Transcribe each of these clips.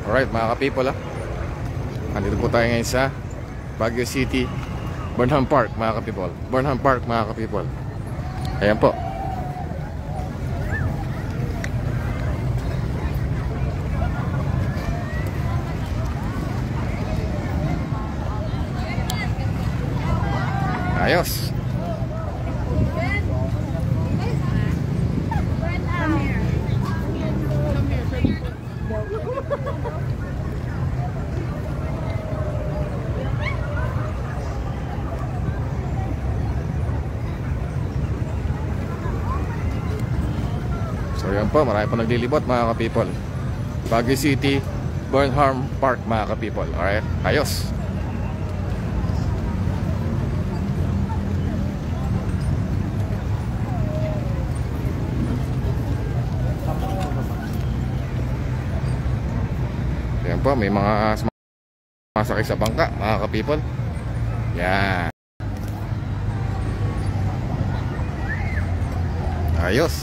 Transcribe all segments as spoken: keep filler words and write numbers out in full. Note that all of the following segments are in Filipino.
Alright mga ka-people, ah. Andito po tayo ngayon sa Baguio City Burnham Park mga ka-people. Burnham Park mga ka-people. Ayan po. Ayos. So yan po, marami po naglilibot mga ka-people. Baguio City Burnham Park mga ka-people. Alright, ayos. Yan po, may mga sumasakay sa bangka mga ka-people. Yan. Ayos.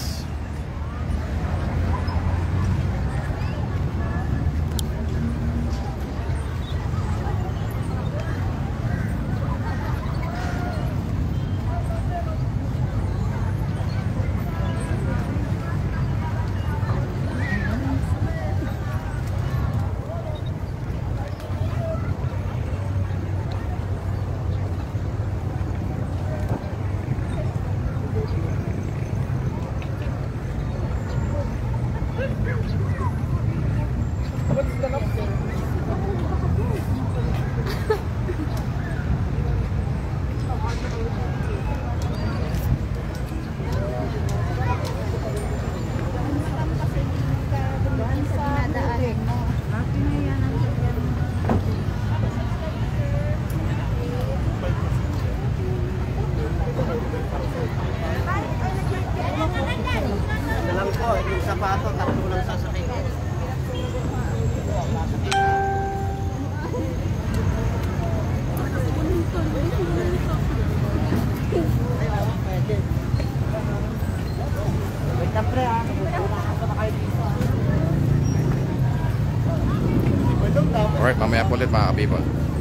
Dalang po, yung sapato, tatlo lang sasakay. Wait na pre, ah. Alright, mamaya po ulit mga ka-people.